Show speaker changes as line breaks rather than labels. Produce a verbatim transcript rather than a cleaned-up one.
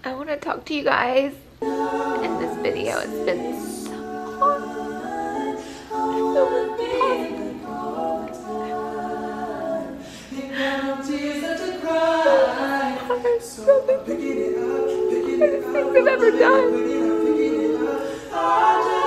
I want to talk to you guys in this video. It's been so hard. So hardest things I've ever done.